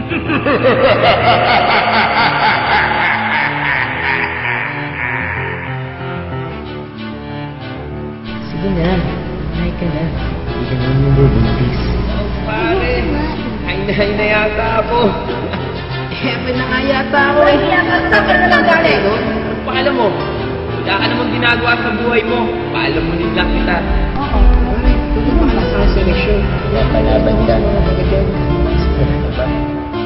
Sige na, kumain ka na. Hindi ka naman nabubuntis. Oh, pare. Ay na yata ako. May na nga yata ako eh. Saan ka na lang galing? Ano pa alam mo? Wala ka namang ginagawa sa buhay mo. Paalam mo din lang kita. Oo, pare. Hindi pa ka nasa seleksyon. Kaya palaban ka. Siguro na ba?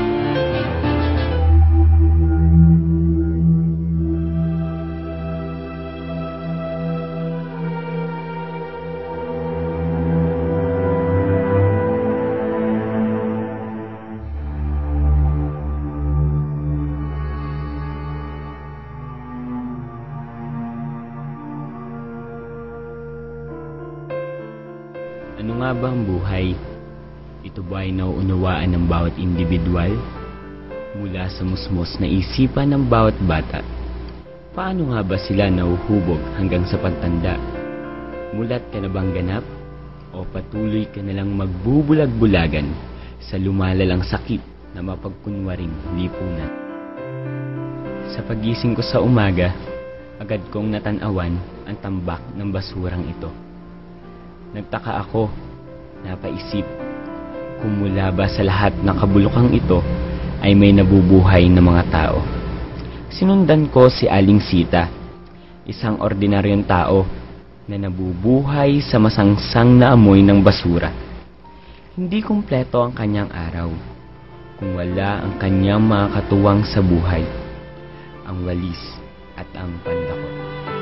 Ano nga ba ang buhay? Ito ba ay nauunawaan ng bawat individual? Mula sa musmos na isipan ng bawat bata, paano nga ba sila nauhubog hanggang sa pagtanda? Mulat ka na bang ganap? O patuloy ka na lang magbubulag-bulagan sa lumalalang sakit na mapagkunwaring lipunan? Sa pagising ko sa umaga, agad kong natanawan ang tambak ng basurang ito. Nagtaka ako, napaisip, kung mula ba sa lahat ng kabulukang ito ay may nabubuhay na mga tao. Sinundan ko si Aling Sita, isang ordinaryong tao na nabubuhay sa masangsang na amoy ng basura. Hindi kumpleto ang kanyang araw kung wala ang kanyang mga katuwang sa buhay, ang walis at ang pandakot.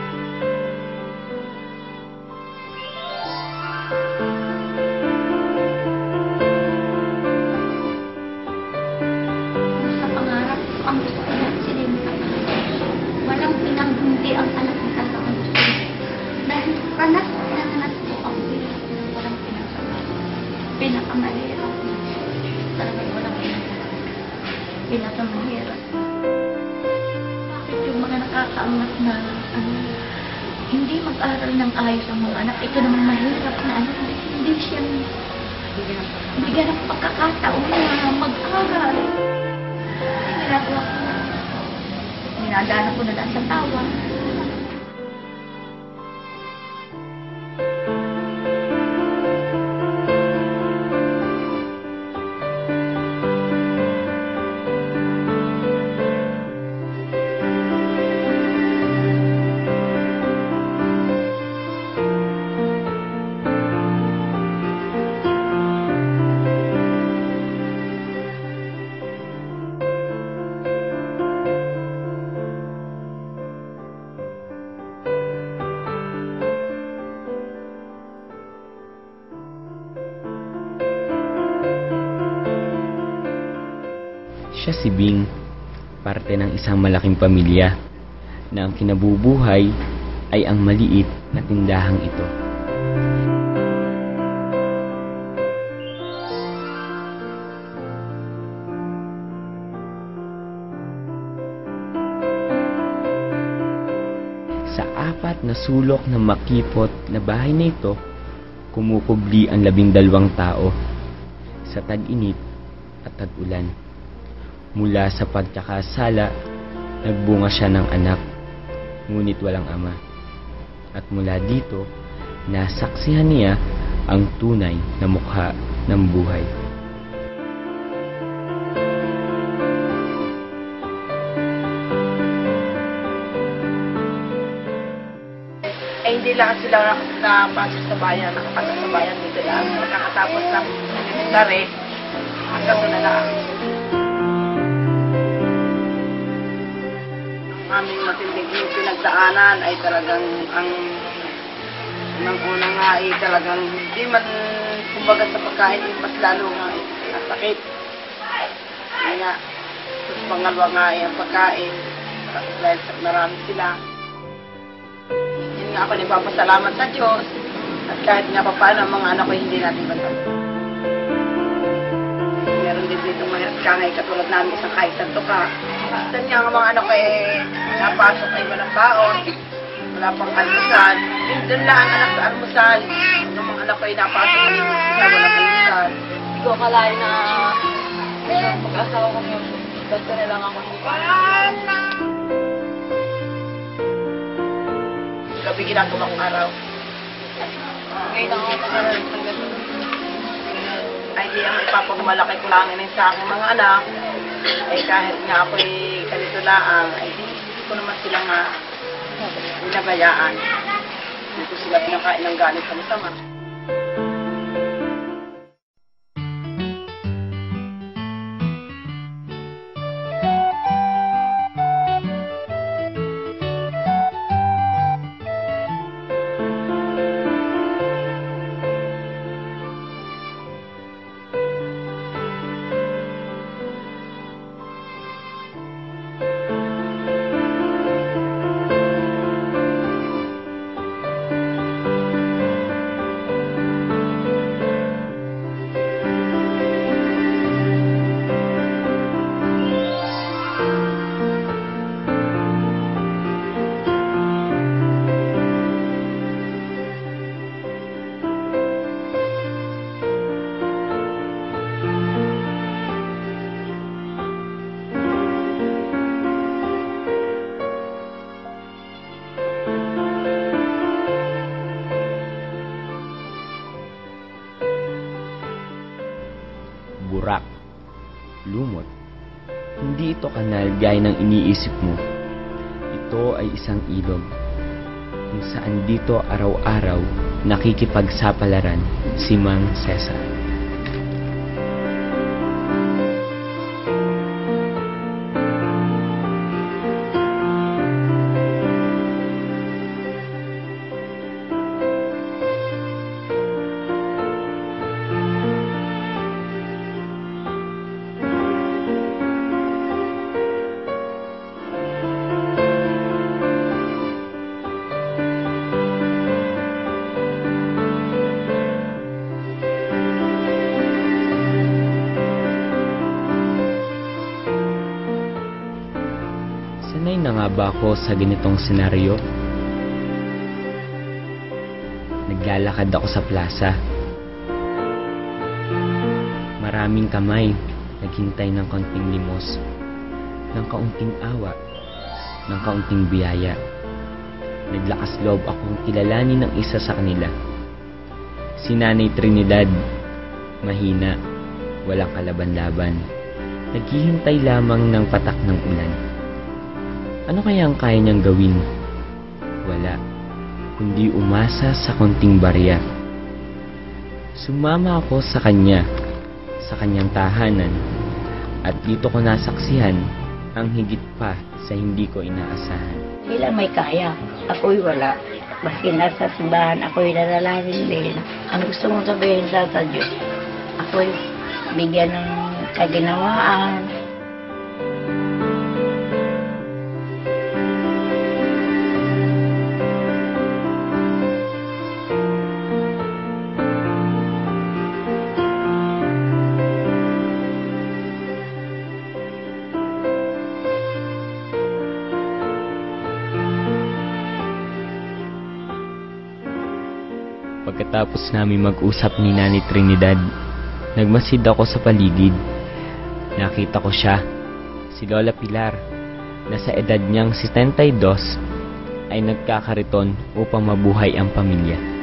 Sa pangarap, ang gusto ko lang sila yung walang pinanghundi ang anak ng katawan. Dahil pinanganak po ang walang pinakamahirap. Talagang walang pinakamahirap. Bakit yung mga nakakaangat na hindi mag-aral ng ayos ang mga anak, ito namang mahirap na hindi siya bigyan ng pagkakataon na mag-aral. Ginagawa ko na. Dinadaan ko na lang sa tawa. Siya si Bing, parte ng isang malaking pamilya na ang kinabubuhay ay ang maliit na tindahang ito. Sa apat na sulok ng makipot na bahay na ito, kumukubli ang 12 tao sa tag-init at tag-ulan. Mula sa pagkakasala, nagbunga siya ng anak, ngunit walang ama. At mula dito, nasaksihan niya ang tunay na mukha ng buhay. Hindi lang sila napasok sa bayan, nakapasok sa bayan dito lang. Nakakatapos ng elementary, hanggang doon na lang. Ang aming matinding pinagdaanan ay talagang ang nang una nga ay talagang hindi man kumbaga sa pagkain, mas lalo nga ay nasakit. Kaya nga, pangalawa nga ay ang pagkain, dahil marami sila. Ako nagpapasalamat sa Diyos at kahit nga pa paano ang mga anak ko hindi natin bantay. Meron din dito mahirap ka nga katulad namin isang kaisang tuka. Minsan nga ang mga anak ko napasok ay walang baon, wala pang almusal. Doon lang ang anak sa almusal. Ang mga anak ko napasok ay walang almusal. Hindi ko akalain na Mag-asawa kami yung ganito na lang ako. Gabi ginagawa kong araw. Ngayon ako mag-aral ng ganito. Ay di ang ipapagmalaki ko lang yun sa aking mga anak. Ay kahit nga ako'y ganito lang, ay di ko naman sila nga binabayaan. Hindi ko sila pinakain ng galit sa masama. Burak, lumot. Hindi ito kanal gaya ng iniisip mo. Ito ay isang ilog kung saan dito araw-araw nakikipagsapalaran si Mang Cesar. Sanay na nga ba ako sa ganitong senaryo? Naglalakad ako sa plaza. Maraming kamay naghintay ng kaunting limos, ng kaunting awa, ng kaunting biyaya. Naglakas loob akong kilalanin ng isa sa kanila. Si Nanay Trinidad, mahina, walang kalaban-laban. Naghihintay lamang ng patak ng ulan. Ano kaya ang kaya niyang gawin? Wala, kundi umasa sa konting barya. Sumama ako sa kanya, sa kanyang tahanan, at dito ko nasaksihan ang higit pa sa hindi ko inaasahan. Sila may kaya, ako'y wala. Maski nasa simbahan, ako'y nanalangin din. Ang gusto mong sabihin sa Diyos, ako'y bigyan ng kaginawaan. Pagkatapos namin mag-usap ni Nanay Trinidad, nagmasid ako sa paligid. Nakita ko siya, si Lola Pilar, na sa edad niyang 72 ay nagkakariton upang mabuhay ang pamilya.